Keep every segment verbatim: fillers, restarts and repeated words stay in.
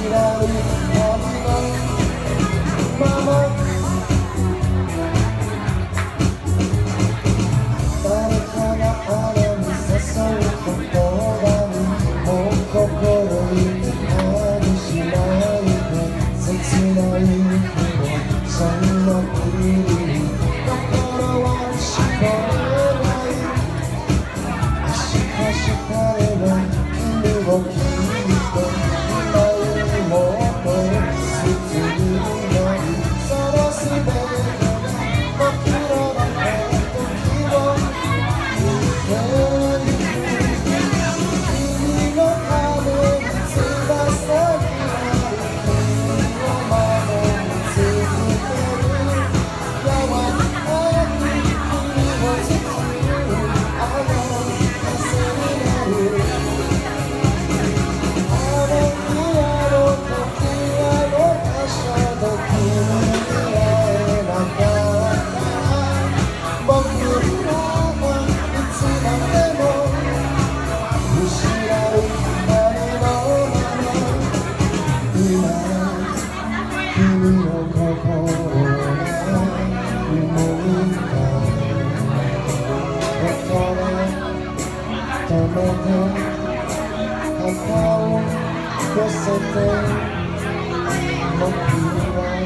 う旅のまま誰かがあれに誘う言葉にもう心にあるしないで切ないけどそんな日に心は絞れない明日したれば君をきっと今よりもっと包みたいそのすべてが僕らの時を見ていく君のために翼になる君を守り続ける柔らかく君を包むあの風になるあの日あの時あの場所で君に会えなかった僕らはいつまでも失う誰のまま今君の心が動いたここで止めて肩を寄せて僕は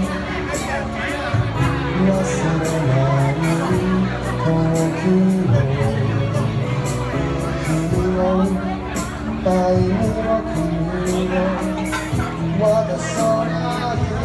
忘れない遠くの君を第二の君を我が空に